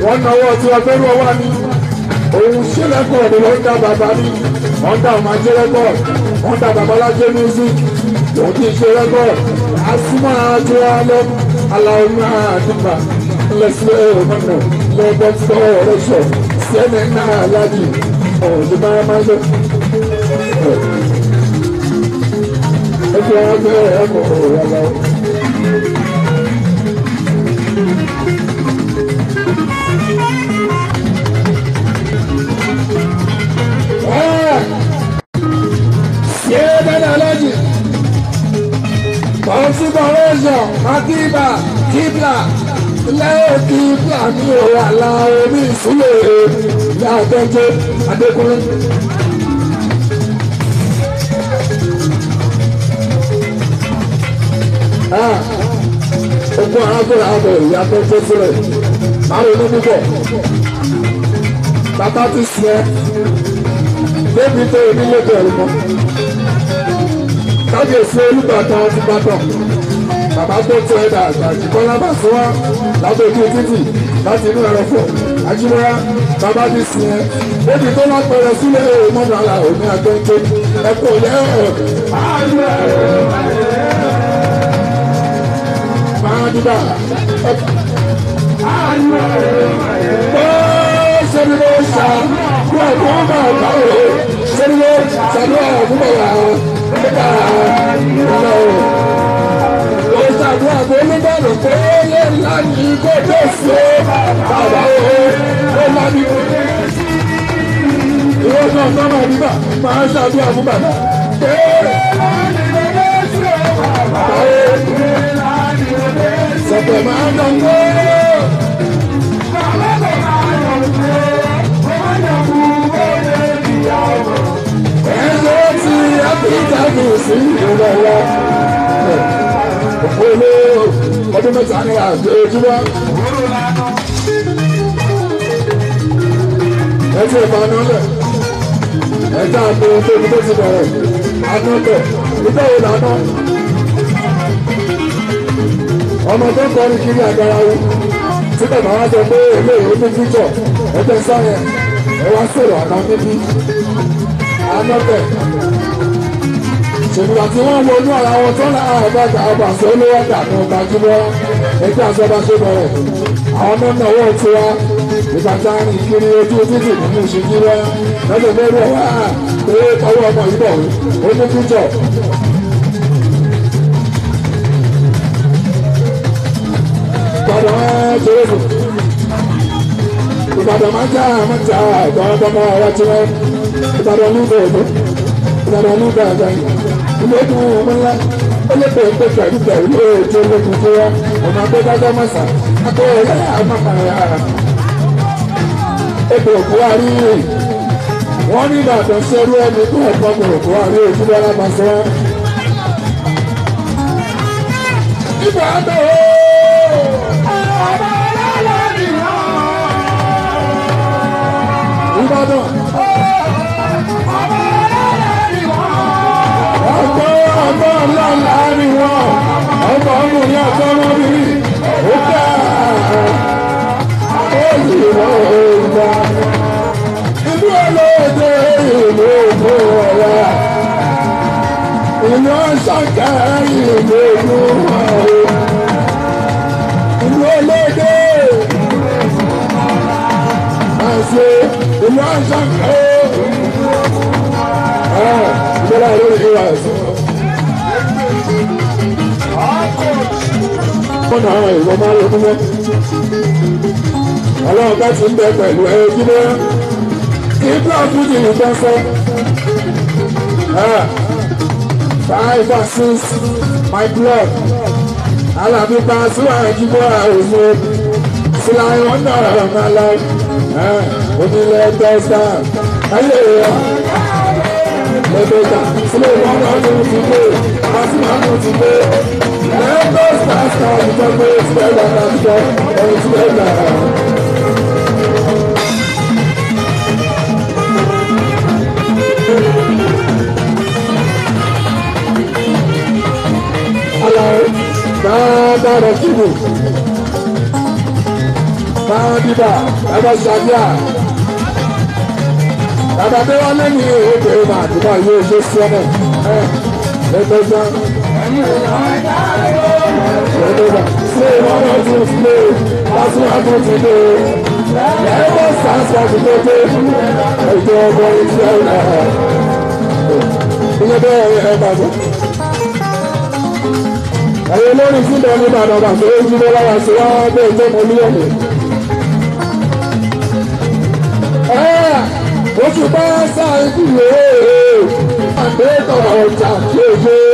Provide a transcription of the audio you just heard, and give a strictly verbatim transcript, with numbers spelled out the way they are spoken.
wọ́n náwó tí wọ́n fẹ́ wọ́n wá ní òun ṣe rẹ́kọ̀dù ló ń dá bàbá ní wọ́n dá ọmọ ajé rẹ́kọ̀dù wọ́n dá babalájé music òun kì í ṣe rẹ́kọ̀dù asúmọ́ àti wọn lọ aláwọ̀ náà nígbà lẹ́sílẹ̀ ọ̀nà lọ́gbọ́n tí wọ́n rẹ̀ sọ sẹ́ni náà lájì ọ̀dùn máa máa lọ. ẹgbẹ́ ẹgbẹ́ ẹ̀kọ́ ọ̀rọ̀ lọ. Consideration, Madiba, Kibla, lẹ́yìn Kibla ní òun àlà omi ìsúlẹ̀ ìyá àtẹ́jẹ́ Adékúnlé. Ogún arákùnrin àbọ̀ ìyá àtẹ́jẹ́ sílẹ̀, máa ronú púpọ̀. Bàbá ti sìn ẹ́, débi tó onílé bẹ̀rù mọ́. Kábíyèsí Olúbàdàn ti bàdàn bàbá tó tó ẹ̀dá àgbàjì kọ́lá bá sọ wá látòjú títì láti inú ẹ̀rọ̀fọ̀ ajímọ́ra bàbá ti sìn ẹ́ débi tó wá pẹ̀rẹ̀ sílẹ̀ èrò mọ́nà àlà òní àgbẹ̀jẹ̀ ẹ̀kọ́ lẹ́ ẹ̀. máa dúdà sẹ́ni ló ṣá kú ẹ̀kọ́ bá ọ̀gá rẹ̀ sẹ́ni ló ṣàdúrà àbúrò rà ó ṣàdúrà pé nígbàdàn pé ó lè láyé kó tó ṣe bàbá o ó lábí ìwọ náà sọ́mà nígbà máa ń ṣàdúrà fún bàbá pé bàbá o sọ̀tẹ̀ máa ń dán kó. Ẹ̀sọ́ ti Áfíríkà kù sí ìrọ̀lọ́. Òpólò ọdún mẹ́ta ní àjọ ojúmọ́. Ẹ ti ìbáná lẹ̀. Ẹ̀ka àpò tóbi tó ti bẹ̀rẹ̀. Àná bẹ̀. Ìgbà wo lànà? Ọmọ tó ń kọrin kiri àgbára wo. Tí bàbá wa sọ pé eléyìí ó ní fíjọ̀. Ẹ tẹ sáyẹn. Ẹ wá sọ̀rọ̀ àná níbí. Àná bẹ̀. Ṣèlú àti wọ́n wo inú ara wọn tọ́lá àbájá àbàṣẹ olówó dànù gbajúmọ́ ẹgbẹ́ àṣọba ṣe bẹ̀rẹ̀. Àwọn náà náwó tiwa ìbàjá ìkiri ojú títì nínú ìṣèjì rẹ lọ́dọ̀ lórí ọ̀wá pé ọwọ́ ọmọ yìí bọ̀ ó ní fíjọ. Ìbàdàn ẹ̀ ṣeré fún. Ìbàdàn máa ń já máa ń já ìgbàlódọ́mọ ọ̀rọ̀ tiwọn. Ìbàdàn ní ìbò òdó. Ìbàdàn ní ìbò àgbà yìí. Ilé ìdùn ọmọ ńlá. Ó lè pè é pé pẹ̀lú pẹ̀lú ètò ológun tó wá. Ọmọ agbẹ́dájọ́ mọ̀sá. Akọ̀wé ẹ̀yà àmàmàrà. Ètò òkú wa rí rè. Wọ́n ní Ìbàdàn ṣerú ẹni tó ẹ̀kọ́ kò òkú wa rí ojú bọ́lá máa sọ. Ìbàdàn ooo. Ìbàdàn. Ọgbọ́n ọgbọ́n ńláńlá ni wọ́n. Ọgbọ́n ọmọ ní ọjọ́ lórí. Ó dá òyì wọ́n òyìnbá. Ìlú olóògbé ìlú ògbó ọ̀la. Ìlú ọ̀ṣọ́kẹ́ ìlú ògbó ọ̀la. Ìlú olóògbé. Àṣẹ ìlú ọ̀ṣọ́kẹ́. Ìjọba ìlú ìwà ẹ̀sìn. Wọ́n náà ìwọ máa ń lọ mọ́. Ọlọ́run bá ti ń bẹ pẹ̀lú ẹ̀rọ jíde. Kí n bá fújì ní fẹ́fẹ́. Five and six, my blood. Alábí pa síwájú jíbọ́ àìsàn. Sílá ìwọ̀n náà máa lọ. Onílé tẹ́sán. Ayé rẹ̀. Lẹ́gbẹ̀ta sílé ìwọ̀n náà ló ti gbé. Màsímà ló ti gbé. Lẹ́gbẹ̀ẹ́ sàkà ìjọba ìfẹ́lá àjọ ìfẹ́lá. Aláwọ̀ dáadáa kíkù. máa dìbà bàbá ṣàbíà bàbá tó wá lẹ́nu èdè máa dìbà yóò ṣe sí ọmọ ẹ lẹ́gbẹ̀gbẹ̀. Say one or two play, that's what I'm going to do. Ever since I was a baby, I don't want to tell her. Ilé bẹ́ẹ̀ ẹ bàjẹ́. Ẹ̀yin olórin tí bẹ́ẹ̀ ní Ìbàdàn bàtà ó jí lọ́wọ́ àti wá bẹ́ẹ̀ jẹ́ mọ́ mílíọ̀nù. Oṣù bá sáà ń kúrò ó. Àgbẹ̀ tọ̀wọ̀ ọjà kí o ṣe.